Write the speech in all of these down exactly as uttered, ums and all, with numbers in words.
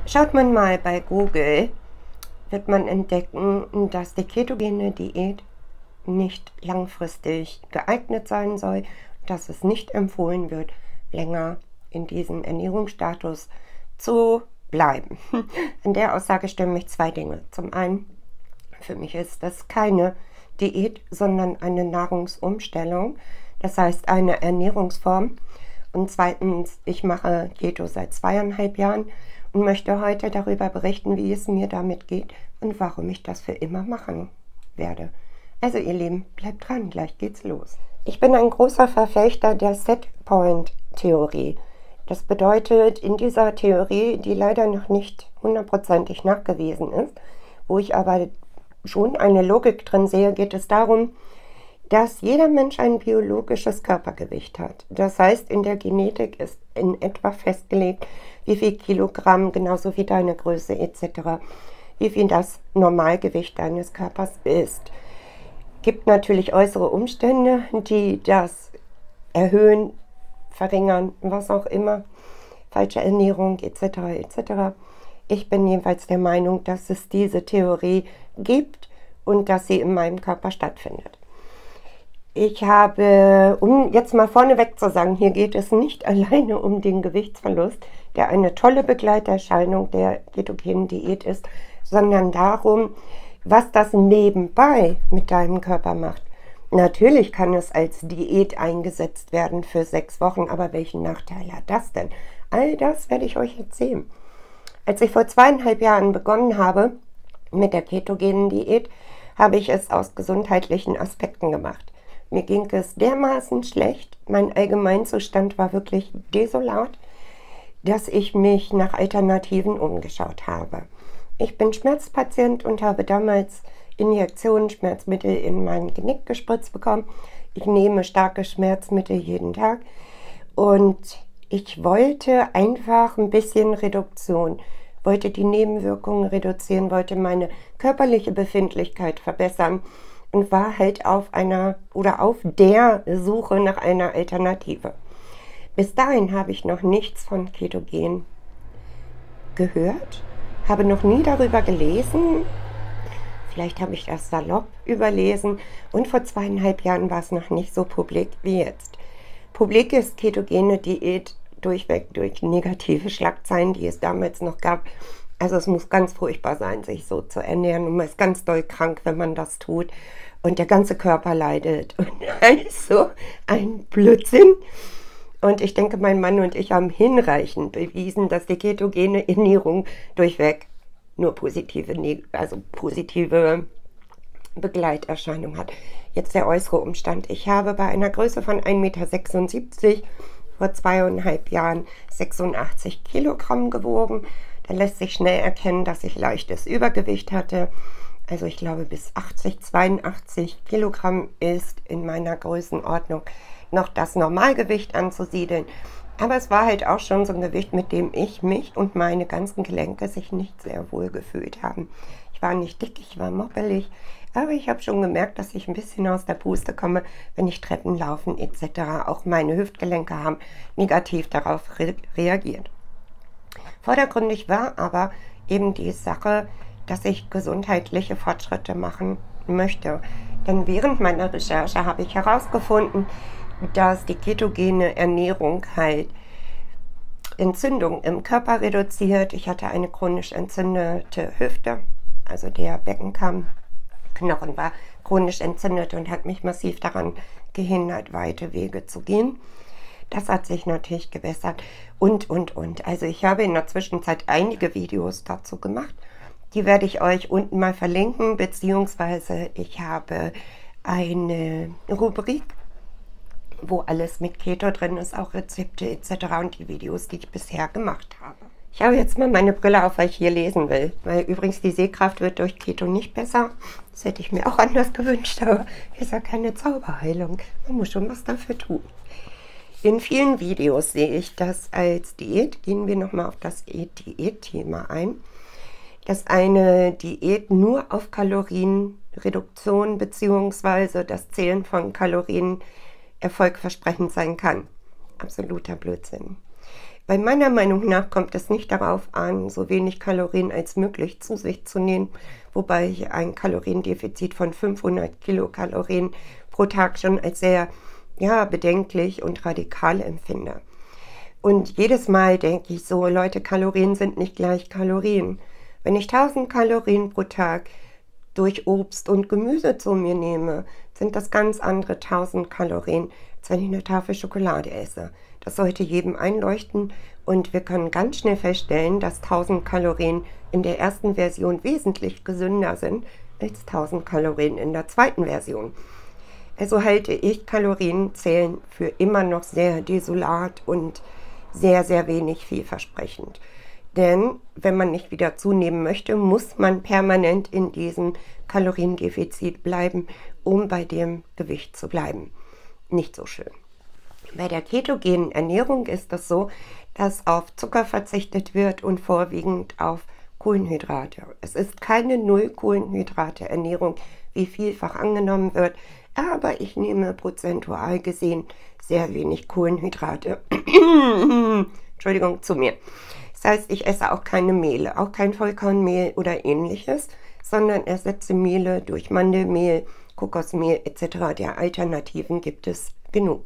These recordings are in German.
Schaut man mal bei Google, wird man entdecken, dass die ketogene Diät nicht langfristig geeignet sein soll, dass es nicht empfohlen wird, länger in diesem Ernährungsstatus zu bleiben. An der Aussage stimmen mich zwei Dinge. Zum einen, für mich ist das keine Diät, sondern eine Nahrungsumstellung, das heißt eine Ernährungsform. Und zweitens, ich mache Keto seit zweieinhalb Jahren und möchte heute darüber berichten, wie es mir damit geht und warum ich das für immer machen werde. Also ihr Lieben, bleibt dran, gleich geht's los. Ich bin ein großer Verfechter der Setpoint-Theorie. Das bedeutet, in dieser Theorie, die leider noch nicht hundertprozentig nachgewiesen ist, wo ich aber schon eine Logik drin sehe, geht es darum, dass jeder Mensch ein biologisches Körpergewicht hat. Das heißt, in der Genetik ist in etwa festgelegt, wie viel Kilogramm, genauso wie deine Größe et cetera, wie viel das Normalgewicht deines Körpers ist. Gibt natürlich äußere Umstände, die das erhöhen, verringern, was auch immer, falsche Ernährung et cetera et cetera. Ich bin jedenfalls der Meinung, dass es diese Theorie gibt und dass sie in meinem Körper stattfindet. Ich habe, um jetzt mal vorneweg zu sagen, hier geht es nicht alleine um den Gewichtsverlust, der eine tolle Begleiterscheinung der ketogenen Diät ist, sondern darum, was das nebenbei mit deinem Körper macht. Natürlich kann es als Diät eingesetzt werden für sechs Wochen, aber welchen Nachteil hat das denn? All das werde ich euch erzählen. Als ich vor zweieinhalb Jahren begonnen habe mit der ketogenen Diät, habe ich es aus gesundheitlichen Aspekten gemacht. Mir ging es dermaßen schlecht, mein Allgemeinzustand war wirklich desolat, dass ich mich nach Alternativen umgeschaut habe. Ich bin Schmerzpatient und habe damals Injektionen, Schmerzmittel in mein Genick gespritzt bekommen. Ich nehme starke Schmerzmittel jeden Tag und ich wollte einfach ein bisschen Reduktion, wollte die Nebenwirkungen reduzieren, wollte meine körperliche Befindlichkeit verbessern und war halt auf einer oder auf der Suche nach einer Alternative. Bis dahin habe ich noch nichts von Ketogen gehört, habe noch nie darüber gelesen, vielleicht habe ich das salopp überlesen und vor zweieinhalb Jahren war es noch nicht so publik wie jetzt. Publik ist ketogene Diät durchweg durch negative Schlagzeilen, die es damals noch gab. Also es muss ganz furchtbar sein, sich so zu ernähren und man ist ganz doll krank, wenn man das tut und der ganze Körper leidet und also ein Blödsinn. Und ich denke, mein Mann und ich haben hinreichend bewiesen, dass die ketogene Ernährung durchweg nur positive, also positive Begleiterscheinungen hat. Jetzt der äußere Umstand. Ich habe bei einer Größe von ein Meter sechsundsiebzig vor zweieinhalb Jahren sechsundachtzig Kilogramm gewogen. Da lässt sich schnell erkennen, dass ich leichtes Übergewicht hatte. Also ich glaube, bis achtzig, zweiundachtzig Kilogramm ist in meiner Größenordnung noch das Normalgewicht anzusiedeln. Aber es war halt auch schon so ein Gewicht, mit dem ich mich und meine ganzen Gelenke sich nicht sehr wohl gefühlt haben. Ich war nicht dick, ich war moppelig, aber ich habe schon gemerkt, dass ich ein bisschen aus der Puste komme, wenn ich Treppen laufen et cetera. Auch meine Hüftgelenke haben negativ darauf re reagiert. Vordergründig war aber eben die Sache, dass ich gesundheitliche Fortschritte machen möchte. Denn während meiner Recherche habe ich herausgefunden, dass die ketogene Ernährung halt Entzündung im Körper reduziert. Ich hatte eine chronisch entzündete Hüfte, also der Beckenkammknochen war chronisch entzündet und hat mich massiv daran gehindert, weite Wege zu gehen. Das hat sich natürlich gebessert und, und, und. Also ich habe in der Zwischenzeit einige Videos dazu gemacht. Die werde ich euch unten mal verlinken, beziehungsweise ich habe eine Rubrik, wo alles mit Keto drin ist, auch Rezepte et cetera und die Videos, die ich bisher gemacht habe. Ich habe jetzt mal meine Brille auf, weil ich hier lesen will, weil übrigens die Sehkraft wird durch Keto nicht besser. Das hätte ich mir auch anders gewünscht, aber ist ja keine Zauberheilung. Man muss schon was dafür tun. In vielen Videos sehe ich das als Diät. Gehen wir nochmal auf das Diät-Thema ein. Dass eine Diät nur auf Kalorienreduktion bzw. das Zählen von Kalorien erfolgversprechend sein kann. Absoluter Blödsinn. Bei meiner Meinung nach kommt es nicht darauf an, so wenig Kalorien als möglich zu sich zu nehmen, wobei ich ein Kaloriendefizit von fünfhundert Kilokalorien pro Tag schon als sehr ja, bedenklich und radikal empfinde. Und jedes Mal denke ich so, Leute, Kalorien sind nicht gleich Kalorien. Wenn ich tausend Kalorien pro Tag durch Obst und Gemüse zu mir nehme, sind das ganz andere tausend Kalorien, als wenn ich eine Tafel Schokolade esse. Das sollte jedem einleuchten und wir können ganz schnell feststellen, dass tausend Kalorien in der ersten Version wesentlich gesünder sind als tausend Kalorien in der zweiten Version. Also halte ich Kalorienzählen für immer noch sehr desolat und sehr, sehr wenig vielversprechend. Denn wenn man nicht wieder zunehmen möchte, muss man permanent in diesem Kaloriendefizit bleiben, um bei dem Gewicht zu bleiben. Nicht so schön. Bei der ketogenen Ernährung ist es so, dass auf Zucker verzichtet wird und vorwiegend auf Kohlenhydrate. Es ist keine Null-Kohlenhydrate-Ernährung, wie vielfach angenommen wird, aber ich nehme prozentual gesehen sehr wenig Kohlenhydrate Entschuldigung, zu mir. Das heißt, ich esse auch keine Mehle, auch kein Vollkornmehl oder ähnliches, sondern ersetze Mehle durch Mandelmehl, Kokosmehl et cetera. Der Alternativen gibt es genug.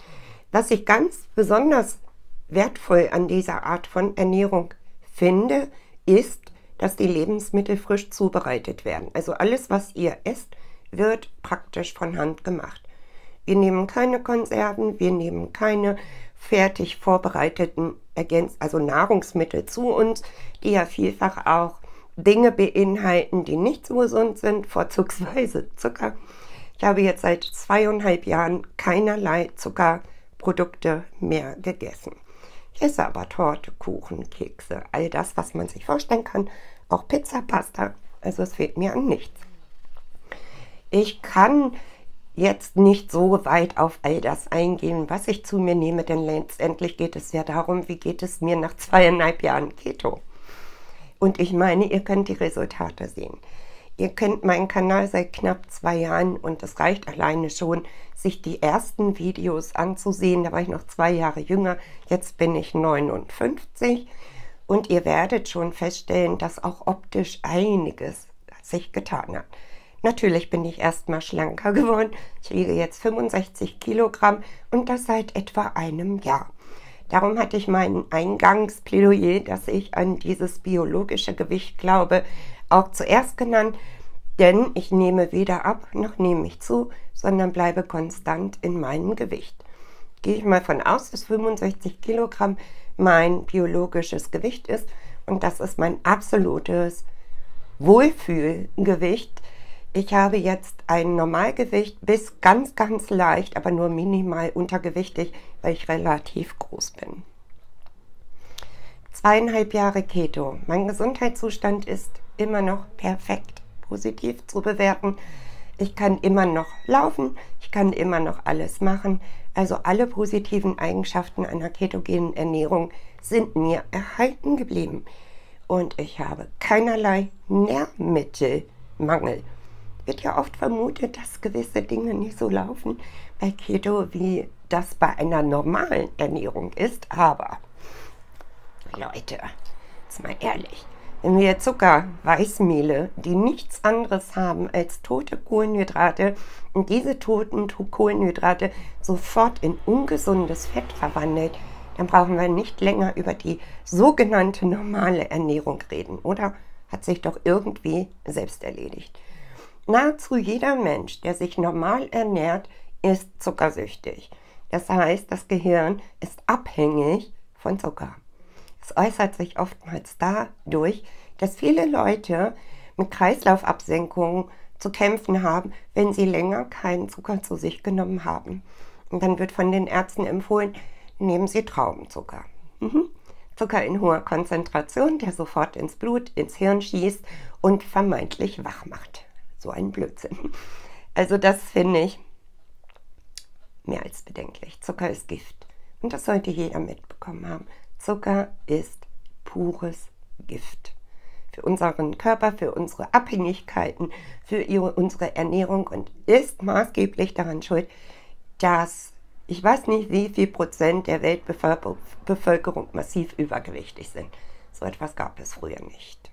Was ich ganz besonders wertvoll an dieser Art von Ernährung finde, ist, dass die Lebensmittel frisch zubereitet werden. Also alles, was ihr esst, wird praktisch von Hand gemacht. Wir nehmen keine Konserven, wir nehmen keine fertig vorbereiteten Ergänz also Nahrungsmittel zu uns, die ja vielfach auch Dinge beinhalten, die nicht so gesund sind, vorzugsweise Zucker. Ich habe jetzt seit zweieinhalb Jahren keinerlei Zuckerprodukte mehr gegessen. Ich esse aber Torte, Kuchen, Kekse, all das, was man sich vorstellen kann, auch Pizza, Pasta, also es fehlt mir an nichts. Ich kann jetzt nicht so weit auf all das eingehen, was ich zu mir nehme, denn letztendlich geht es ja darum, wie geht es mir nach zweieinhalb Jahren Keto. Und ich meine, ihr könnt die Resultate sehen. Ihr kennt meinen Kanal seit knapp zwei Jahren und es reicht alleine schon, sich die ersten Videos anzusehen. Da war ich noch zwei Jahre jünger, jetzt bin ich neunundfünfzig und ihr werdet schon feststellen, dass auch optisch einiges sich getan hat. Natürlich bin ich erstmal schlanker geworden. Ich wiege jetzt fünfundsechzig Kilogramm und das seit etwa einem Jahr. Darum hatte ich mein Eingangsplädoyer, dass ich an dieses biologische Gewicht glaube, auch zuerst genannt, denn ich nehme weder ab noch nehme ich zu, sondern bleibe konstant in meinem Gewicht. Gehe ich mal von aus, dass fünfundsechzig Kilogramm mein biologisches Gewicht ist und das ist mein absolutes Wohlfühlgewicht. Ich habe jetzt ein Normalgewicht bis ganz, ganz leicht, aber nur minimal untergewichtig, weil ich relativ groß bin. Zweieinhalb Jahre Keto. Mein Gesundheitszustand ist immer noch perfekt positiv zu bewerten. Ich kann immer noch laufen, ich kann immer noch alles machen. Also alle positiven Eigenschaften einer ketogenen Ernährung sind mir erhalten geblieben. Und ich habe keinerlei Nährmittelmangel. Wird ja oft vermutet, dass gewisse Dinge nicht so laufen bei Keto, wie das bei einer normalen Ernährung ist. Aber, Leute, jetzt mal ehrlich, wenn wir Zucker, Weißmehle, die nichts anderes haben als tote Kohlenhydrate und diese toten Kohlenhydrate sofort in ungesundes Fett verwandelt, dann brauchen wir nicht länger über die sogenannte normale Ernährung reden, oder? Hat sich doch irgendwie selbst erledigt. Nahezu jeder Mensch, der sich normal ernährt, ist zuckersüchtig. Das heißt, das Gehirn ist abhängig von Zucker. Es äußert sich oftmals dadurch, dass viele Leute mit Kreislaufabsenkungen zu kämpfen haben, wenn sie länger keinen Zucker zu sich genommen haben. Und dann wird von den Ärzten empfohlen, nehmen Sie Traubenzucker. Mhm. Zucker in hoher Konzentration, der sofort ins Blut, ins Hirn schießt und vermeintlich wach macht. So ein Blödsinn. Also das finde ich mehr als bedenklich. Zucker ist Gift. Und das sollte jeder mitbekommen haben. Zucker ist pures Gift. Für unseren Körper, für unsere Abhängigkeiten, für ihre, unsere Ernährung und ist maßgeblich daran schuld, dass Ich weiß nicht, wie viel Prozent der Weltbevölkerung massiv übergewichtig sind. So etwas gab es früher nicht.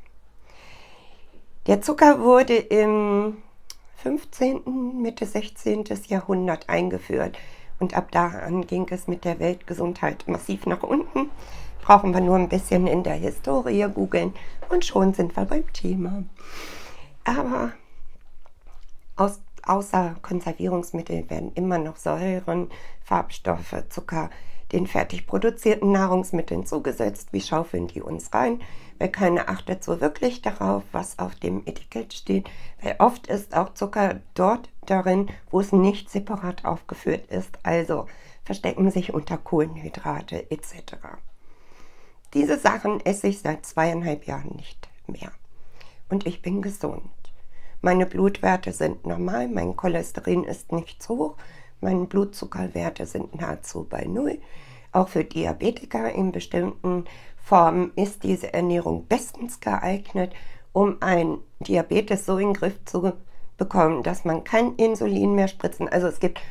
Der Zucker wurde im fünfzehnten, Mitte sechzehnten. Jahrhundert eingeführt und ab da an ging es mit der Weltgesundheit massiv nach unten. Brauchen wir nur ein bisschen in der Historie googeln und schon sind wir beim Thema. Aber aus, außer Konservierungsmittel werden immer noch Säuren, Farbstoffe, Zucker den fertig produzierten Nahrungsmitteln zugesetzt. Wie schaufeln die uns rein? Weil keiner achtet so wirklich darauf, was auf dem Etikett steht. Weil oft ist auch Zucker dort darin, wo es nicht separat aufgeführt ist. Also verstecken sich unter Kohlenhydrate et cetera. Diese Sachen esse ich seit zweieinhalb Jahren nicht mehr. Und ich bin gesund. Meine Blutwerte sind normal, mein Cholesterin ist nicht zu hoch, meine Blutzuckerwerte sind nahezu bei Null. Auch für Diabetiker in bestimmten Formen ist diese Ernährung bestens geeignet, um einen Diabetes so in den Griff zu bekommen, dass man kein Insulin mehr spritzen. Also es gibt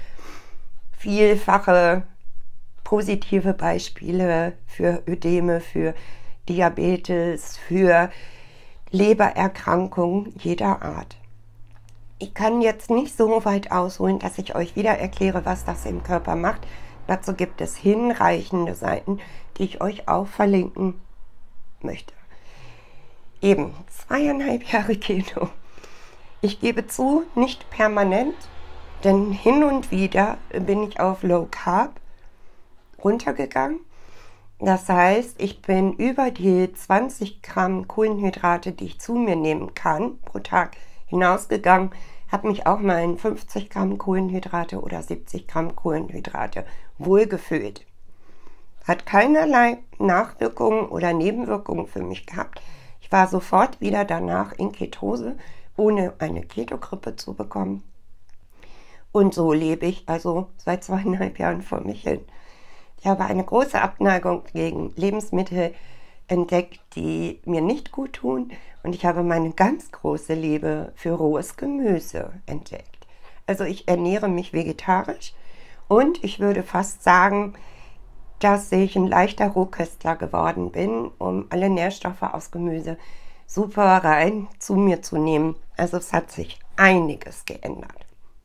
vielfache positive Beispiele für Ödeme, für Diabetes, für Lebererkrankungen jeder Art. Ich kann jetzt nicht so weit ausholen, dass ich euch wieder erkläre, was das im Körper macht. Dazu gibt es hinreichende Seiten, die ich euch auch verlinken möchte. Eben, zweieinhalb Jahre Keto. Ich gebe zu, nicht permanent, denn hin und wieder bin ich auf Low Carb runtergegangen. Das heißt, ich bin über die zwanzig Gramm Kohlenhydrate, die ich zu mir nehmen kann, pro Tag hinausgegangen, habe mich auch mal in fünfzig Gramm Kohlenhydrate oder siebzig Gramm Kohlenhydrate wohlgefühlt. Hat keinerlei Nachwirkungen oder Nebenwirkungen für mich gehabt. Ich war sofort wieder danach in Ketose, ohne eine Ketogrippe zu bekommen. Und so lebe ich also seit zweieinhalb Jahren vor mich hin. Ich habe eine große Abneigung gegen Lebensmittel entdeckt, die mir nicht gut tun. Und ich habe meine ganz große Liebe für rohes Gemüse entdeckt. Also ich ernähre mich vegetarisch und ich würde fast sagen, dass ich ein leichter Rohköstler geworden bin, um alle Nährstoffe aus Gemüse super rein zu mir zu nehmen. Also es hat sich einiges geändert.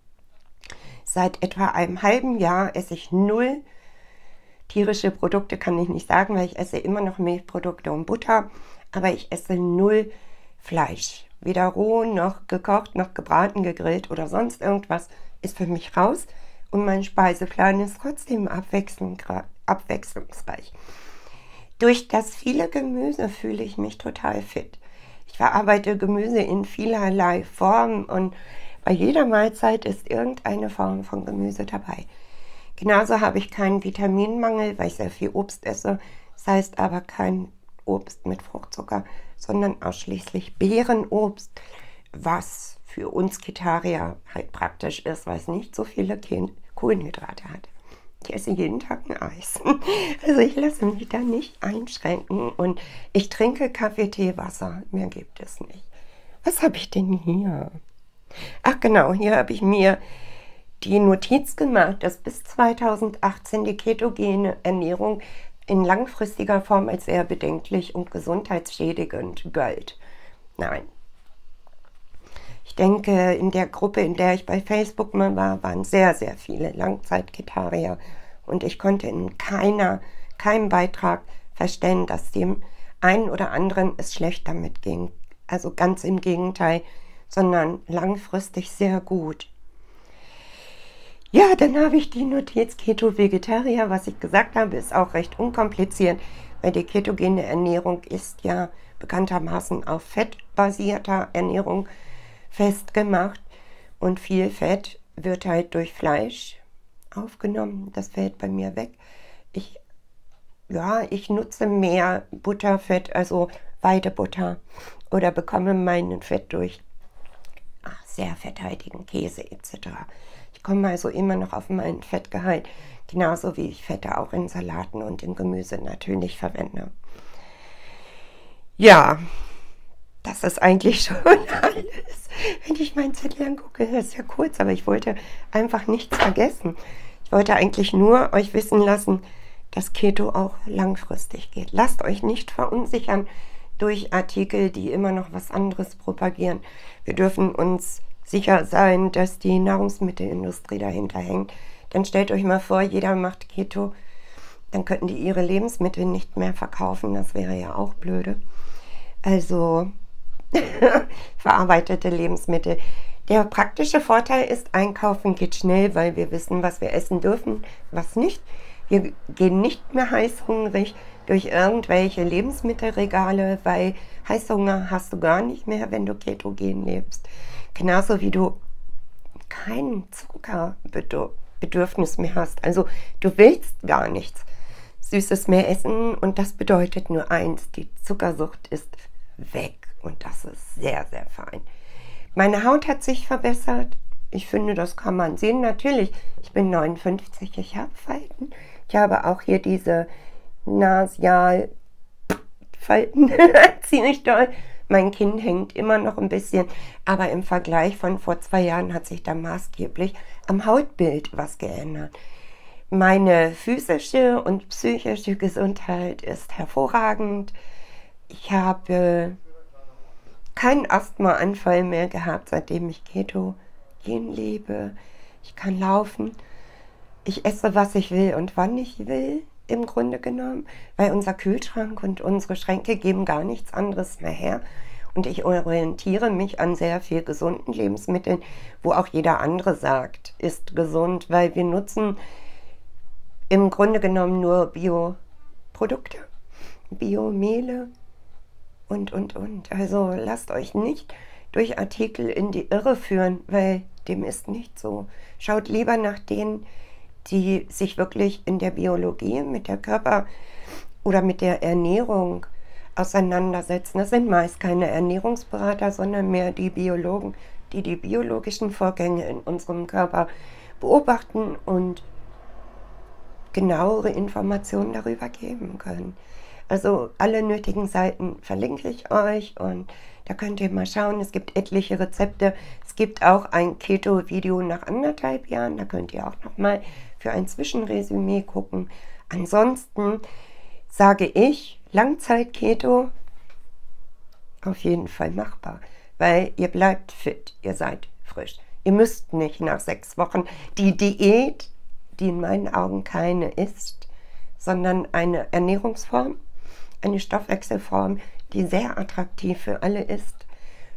Seit etwa einem halben Jahr esse ich null tierische Produkte, kann ich nicht sagen, weil ich esse immer noch Milchprodukte und Butter, aber ich esse null Fleisch. Weder roh, noch gekocht, noch gebraten, gegrillt oder sonst irgendwas ist für mich raus und mein Speiseplan ist trotzdem abwechslungsreich. Durch das viele Gemüse fühle ich mich total fit. Ich verarbeite Gemüse in vielerlei Formen und bei jeder Mahlzeit ist irgendeine Form von Gemüse dabei. Genauso habe ich keinen Vitaminmangel, weil ich sehr viel Obst esse. Das heißt aber kein Obst mit Fruchtzucker, sondern ausschließlich Beerenobst, was für uns Ketarier halt praktisch ist, weil es nicht so viele Kohlenhydrate hat. Ich esse jeden Tag ein Eis. Also ich lasse mich da nicht einschränken und ich trinke Kaffee, Tee, Wasser. Mehr gibt es nicht. Was habe ich denn hier? Ach genau, hier habe ich mir die Notiz gemacht, dass bis zweitausendachtzehn die ketogene Ernährung in langfristiger Form als sehr bedenklich und gesundheitsschädigend galt. Nein. Ich denke, in der Gruppe, in der ich bei Facebook mal war, waren sehr, sehr viele Langzeit-Ketarier und ich konnte in keiner, keinem Beitrag feststellen, dass dem einen oder anderen es schlecht damit ging. Also ganz im Gegenteil, sondern langfristig sehr gut. Ja, dann habe ich die Notiz Keto-Vegetarier. Was ich gesagt habe, ist auch recht unkompliziert, weil die ketogene Ernährung ist ja bekanntermaßen auf fettbasierter Ernährung festgemacht und viel Fett wird halt durch Fleisch aufgenommen. Das fällt bei mir weg. Ich, ja, ich nutze mehr Butterfett, also Weidebutter oder bekomme mein Fett durch ach, sehr fetthaltigen Käse et cetera. Ich komme also immer noch auf meinen Fettgehalt, genauso wie ich Fette auch in Salaten und in Gemüse natürlich verwende. Ja, das ist eigentlich schon alles. Wenn ich meinen Zettel angucke, ist ja kurz, aber ich wollte einfach nichts vergessen. Ich wollte eigentlich nur euch wissen lassen, dass Keto auch langfristig geht. Lasst euch nicht verunsichern durch Artikel, die immer noch was anderes propagieren. Wir dürfen uns sicher sein, dass die Nahrungsmittelindustrie dahinter hängt. Dann stellt euch mal vor, jeder macht Keto, dann könnten die ihre Lebensmittel nicht mehr verkaufen. Das wäre ja auch blöde. Also verarbeitete Lebensmittel. Der praktische Vorteil ist, einkaufen geht schnell, weil wir wissen, was wir essen dürfen, was nicht. Wir gehen nicht mehr heißhungrig durch irgendwelche Lebensmittelregale, weil Heißhunger hast du gar nicht mehr, wenn du ketogen lebst. Genauso wie du kein Zuckerbedürfnis mehr hast. Also du willst gar nichts Süßes mehr essen und das bedeutet nur eins, die Zuckersucht ist weg und das ist sehr, sehr fein. Meine Haut hat sich verbessert. Ich finde, das kann man sehen. Natürlich, ich bin neunundfünfzig, ich habe Falten. Ich habe auch hier diese Nasialfalten ziemlich doll. Mein Kinn hängt immer noch ein bisschen, aber im Vergleich von vor zwei Jahren hat sich da maßgeblich am Hautbild was geändert. Meine physische und psychische Gesundheit ist hervorragend. Ich habe keinen Asthmaanfall mehr gehabt, seitdem ich ketogen lebe. Ich kann laufen. Ich esse, was ich will und wann ich will, im Grunde genommen, weil unser Kühlschrank und unsere Schränke geben gar nichts anderes mehr her. Und ich orientiere mich an sehr viel gesunden Lebensmitteln, wo auch jeder andere sagt, ist gesund, weil wir nutzen im Grunde genommen nur Bioprodukte, Biomehle und, und, und. Also lasst euch nicht durch Artikel in die Irre führen, weil dem ist nicht so. Schaut lieber nach denen, die sich wirklich in der Biologie mit der Körper- oder mit der Ernährung auseinandersetzen. Das sind meist keine Ernährungsberater, sondern mehr die Biologen, die die biologischen Vorgänge in unserem Körper beobachten und genauere Informationen darüber geben können. Also alle nötigen Seiten verlinke ich euch und da könnt ihr mal schauen. Es gibt etliche Rezepte. Es gibt auch ein Keto-Video nach anderthalb Jahren. Da könnt ihr auch noch mal für ein Zwischenresümee gucken. Ansonsten sage ich, Langzeit-Keto auf jeden Fall machbar, weil ihr bleibt fit, ihr seid frisch. Ihr müsst nicht nach sechs Wochen die Diät, die in meinen Augen keine ist, sondern eine Ernährungsform, eine Stoffwechselform, die sehr attraktiv für alle ist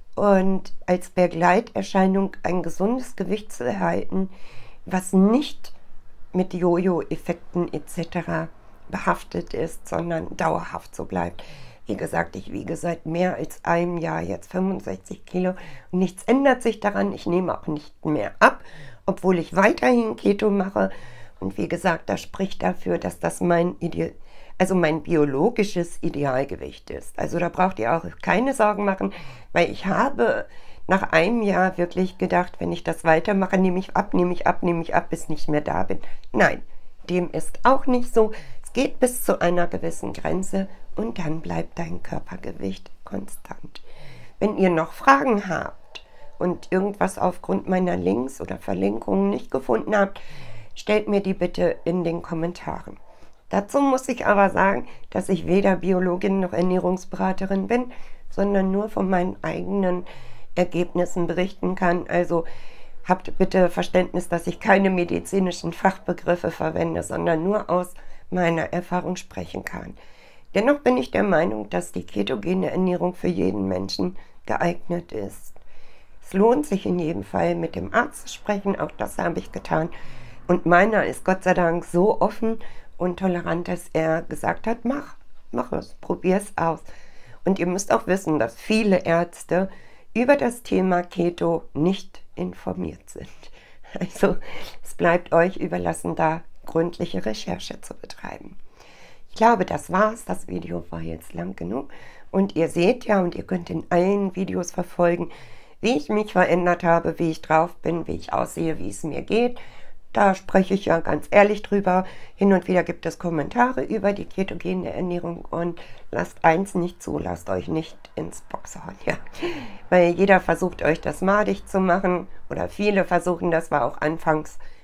und als Begleiterscheinung ein gesundes Gewicht zu erhalten, was nicht mit Jojo-Effekten et cetera behaftet ist, sondern dauerhaft so bleibt. Wie gesagt, ich wiege seit mehr als einem Jahr jetzt fünfundsechzig Kilo und nichts ändert sich daran. Ich nehme auch nicht mehr ab, obwohl ich weiterhin Keto mache. Und wie gesagt, das spricht dafür, dass das mein Ideal, also mein biologisches Idealgewicht ist. Also da braucht ihr auch keine Sorgen machen, weil ich habe nach einem Jahr wirklich gedacht, wenn ich das weitermache, nehme ich ab, nehme ich ab, nehme ich ab, bis ich nicht mehr da bin. Nein, dem ist auch nicht so. Es geht bis zu einer gewissen Grenze und dann bleibt dein Körpergewicht konstant. Wenn ihr noch Fragen habt und irgendwas aufgrund meiner Links oder Verlinkungen nicht gefunden habt, stellt mir die bitte in den Kommentaren. Dazu muss ich aber sagen, dass ich weder Biologin noch Ernährungsberaterin bin, sondern nur von meinen eigenen Ergebnissen berichten kann. Also habt bitte Verständnis, dass ich keine medizinischen Fachbegriffe verwende, sondern nur aus meiner Erfahrung sprechen kann. Dennoch bin ich der Meinung, dass die ketogene Ernährung für jeden Menschen geeignet ist. Es lohnt sich in jedem Fall, mit dem Arzt zu sprechen, auch das habe ich getan. Und meiner ist Gott sei Dank so offen und tolerant, dass er gesagt hat, mach, mach es, probier es aus. Und ihr müsst auch wissen, dass viele Ärzte über das Thema Keto nicht informiert sind. Also es bleibt euch überlassen, da gründliche Recherche zu betreiben. Ich glaube, das war's. Das Video war jetzt lang genug. Und ihr seht ja, und ihr könnt in allen Videos verfolgen, wie ich mich verändert habe, wie ich drauf bin, wie ich aussehe, wie es mir geht. Da spreche ich ja ganz ehrlich drüber. Hin und wieder gibt es Kommentare über die ketogene Ernährung und lasst eins nicht zu, lasst euch nicht ins Boxhorn, ja. Weil jeder versucht euch das madig zu machen oder viele versuchen, das war auch anfangs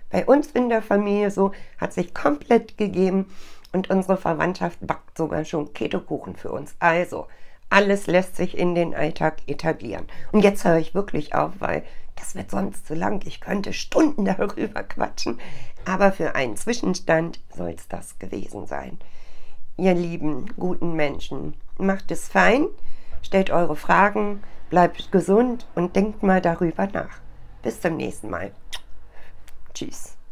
bei uns in der Familie so, hat sich komplett gegeben und unsere Verwandtschaft backt sogar schon Keto-Kuchen für uns. Also, alles lässt sich in den Alltag etablieren. Und jetzt höre ich wirklich auf, weil das wird sonst zu lang. Ich könnte Stunden darüber quatschen. Aber für einen Zwischenstand soll es das gewesen sein. Ihr lieben, guten Menschen, macht es fein, stellt eure Fragen, bleibt gesund und denkt mal darüber nach. Bis zum nächsten Mal. Tschüss.